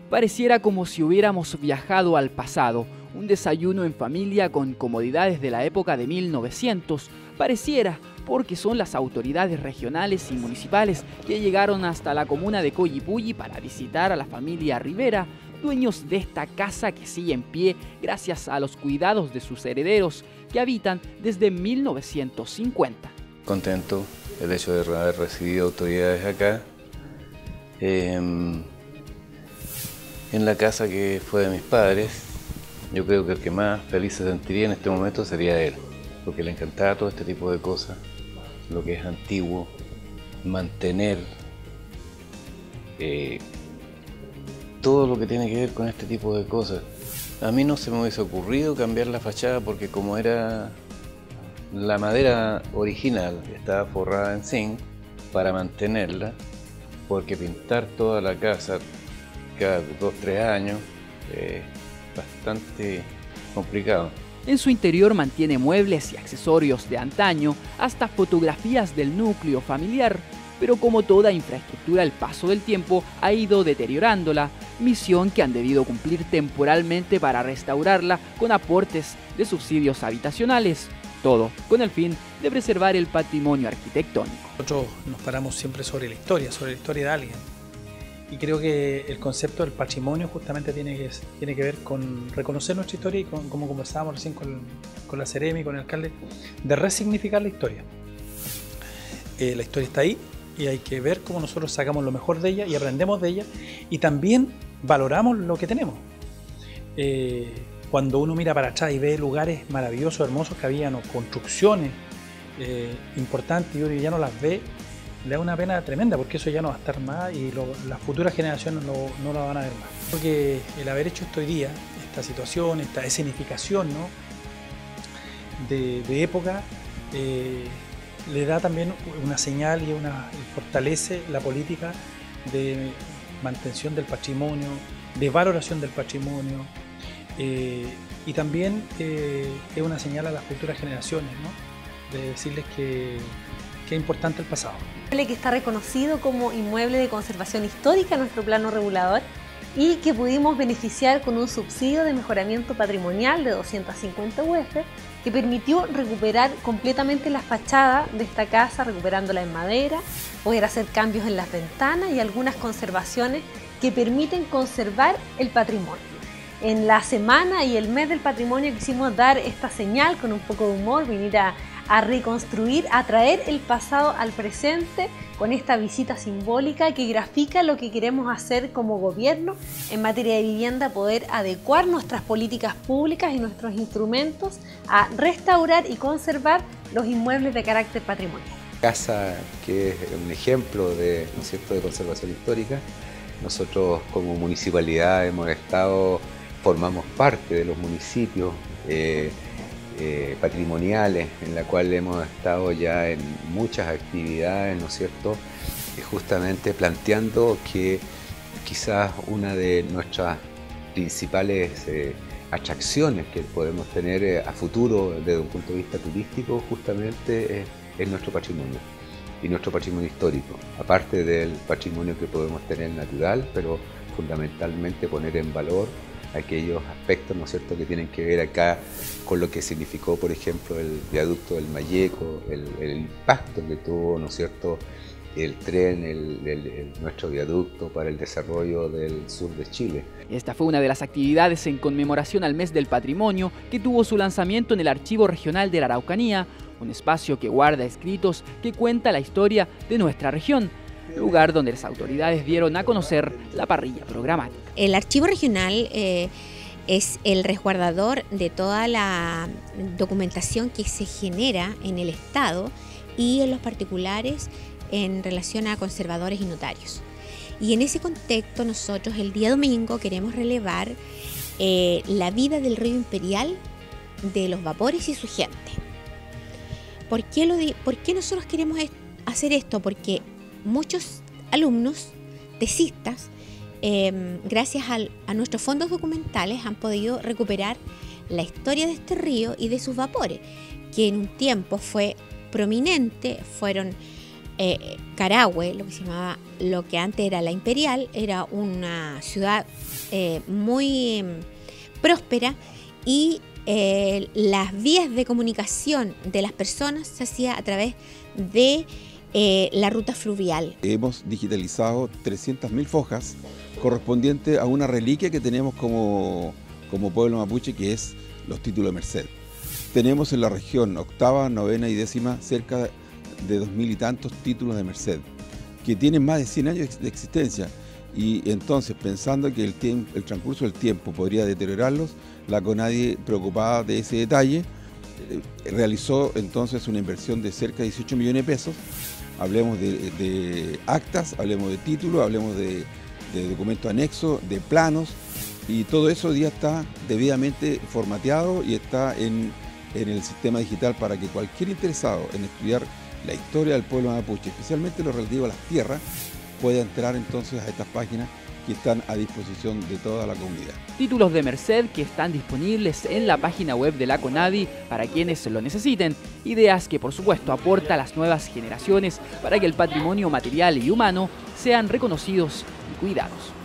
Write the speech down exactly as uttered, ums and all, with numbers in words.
Pareciera como si hubiéramos viajado al pasado. Un desayuno en familia con comodidades de la época de mil novecientos. Pareciera, porque son las autoridades regionales y municipales que llegaron hasta la comuna de Collipulli para visitar a la familia Rivera, dueños de esta casa que sigue en pie gracias a los cuidados de sus herederos que habitan desde mil novecientos cincuenta. Contento el hecho de haber recibido autoridades acá, eh, en la casa que fue de mis padres. Yo creo que el que más feliz se sentiría en este momento sería él, porque le encantaba todo este tipo de cosas, lo que es antiguo, mantener eh, todo lo que tiene que ver con este tipo de cosas. A mí no se me hubiese ocurrido cambiar la fachada porque como era la madera original, estaba forrada en zinc para mantenerla, porque pintar toda la casa cada dos o tres años es bastante complicado. En su interior mantiene muebles y accesorios de antaño, hasta fotografías del núcleo familiar, pero como toda infraestructura, el paso del tiempo ha ido deteriorándola, misión que han debido cumplir temporalmente para restaurarla con aportes de subsidios habitacionales, todo con el fin de preservar el patrimonio arquitectónico. Nosotros nos paramos siempre sobre la historia, sobre la historia de alguien. Y creo que el concepto del patrimonio justamente tiene que, tiene que ver con reconocer nuestra historia y con, como conversábamos recién con, con la Seremi y con el alcalde, de resignificar la historia. Eh, la historia está ahí y hay que ver cómo nosotros sacamos lo mejor de ella y aprendemos de ella y también valoramos lo que tenemos. Eh, cuando uno mira para atrás y ve lugares maravillosos, hermosos que habían, o construcciones eh, importantes y uno ya no las ve, le da una pena tremenda porque eso ya no va a estar más y lo, las futuras generaciones no, no lo van a ver más. Porque el haber hecho esto hoy día, esta situación, esta escenificación, ¿no? de, de época, eh, le da también una señal y, una, y fortalece la política de mantención del patrimonio, de valoración del patrimonio, eh, y también eh, es una señal a las futuras generaciones, ¿no? De decirles que que es importante el pasado. Que está reconocido como inmueble de conservación histórica en nuestro plano regulador y que pudimos beneficiar con un subsidio de mejoramiento patrimonial de doscientos cincuenta U F que permitió recuperar completamente la fachada de esta casa, recuperándola en madera, poder hacer cambios en las ventanas y algunas conservaciones que permiten conservar el patrimonio. En la semana y el mes del patrimonio quisimos dar esta señal con un poco de humor, venir a a reconstruir, a traer el pasado al presente con esta visita simbólica que grafica lo que queremos hacer como gobierno en materia de vivienda, poder adecuar nuestras políticas públicas y nuestros instrumentos a restaurar y conservar los inmuebles de carácter patrimonial. Casa que es un ejemplo de, ¿no es cierto?, de conservación histórica. Nosotros como municipalidad hemos estado, formamos parte de los municipios eh, Eh, patrimoniales, en la cual hemos estado ya en muchas actividades, ¿no es cierto?, eh, justamente planteando que quizás una de nuestras principales eh, atracciones que podemos tener eh, a futuro desde un punto de vista turístico justamente es, es nuestro patrimonio y nuestro patrimonio histórico, aparte del patrimonio que podemos tener natural, pero fundamentalmente poner en valor aquellos aspectos, ¿no es cierto?, que tienen que ver acá con lo que significó, por ejemplo, el viaducto del Mayeco, el, el impacto que tuvo, ¿no es cierto?, el tren, el, el, el, nuestro viaducto para el desarrollo del sur de Chile. Esta fue una de las actividades en conmemoración al Mes del Patrimonio que tuvo su lanzamiento en el Archivo Regional de la Araucanía, un espacio que guarda escritos que cuenta la historia de nuestra región, lugar donde las autoridades dieron a conocer la parrilla programática. El Archivo Regional eh, es el resguardador de toda la documentación que se genera en el Estado y en los particulares en relación a conservadores y notarios. Y en ese contexto nosotros el día domingo queremos relevar eh, la vida del río Imperial, de los vapores y su gente. ¿Por qué, lo de, ¿por qué nosotros queremos hacer esto? Porque muchos alumnos, tesistas, eh, gracias al, a nuestros fondos documentales han podido recuperar la historia de este río y de sus vapores, que en un tiempo fue prominente, fueron eh, Carahue, lo que se llamaba, lo que antes era la Imperial, era una ciudad eh, muy mm, próspera y eh, las vías de comunicación de las personas se hacía a través de eh, la ruta fluvial. Hemos digitalizado trescientas mil fojas correspondientes a una reliquia que tenemos como, como pueblo mapuche, que es los títulos de Merced. Tenemos en la región octava, novena y décima cerca de dos mil y tantos títulos de Merced, que tienen más de cien años de existencia. Y entonces, pensando que el, tiempo, el transcurso del tiempo podría deteriorarlos, la CONADI, preocupada de ese detalle, eh, realizó entonces una inversión de cerca de dieciocho millones de pesos. Hablemos de, de actas, hablemos de títulos, hablemos de, de documentos anexos, de planos, y todo eso hoy día está debidamente formateado y está en, en el sistema digital para que cualquier interesado en estudiar la historia del pueblo mapuche, especialmente lo relativo a las tierras, pueda entrar entonces a estas páginas que están a disposición de toda la comunidad. Títulos de Merced que están disponibles en la página web de la CONADI para quienes lo necesiten. Ideas que por supuesto aporta a las nuevas generaciones para que el patrimonio material y humano sean reconocidos y cuidados.